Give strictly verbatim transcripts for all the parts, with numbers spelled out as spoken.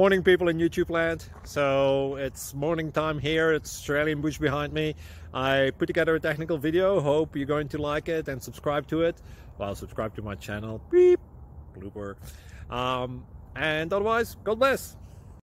Morning, people in YouTube land. So it's morning time here. It's Australian bush behind me. I put together a technical video. Hope you're going to like it and subscribe to it. Well, subscribe to my channel. Beep. Blooper. Um, and otherwise, God bless.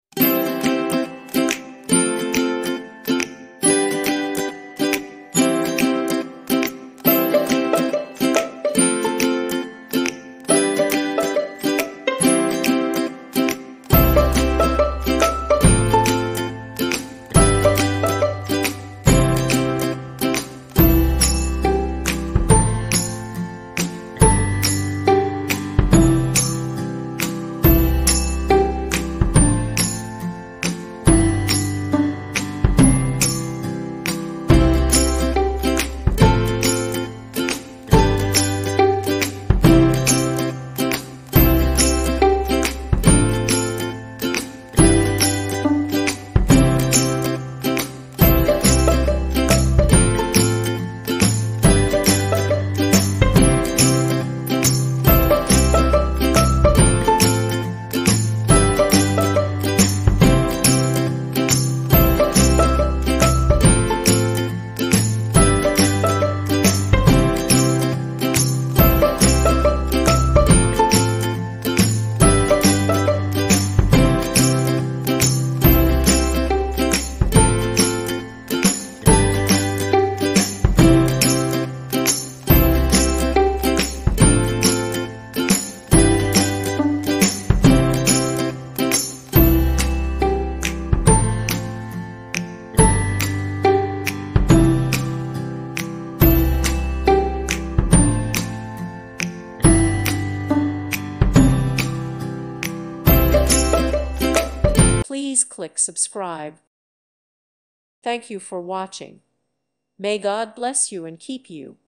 Please click subscribe. Thank you for watching. May God bless you and keep you.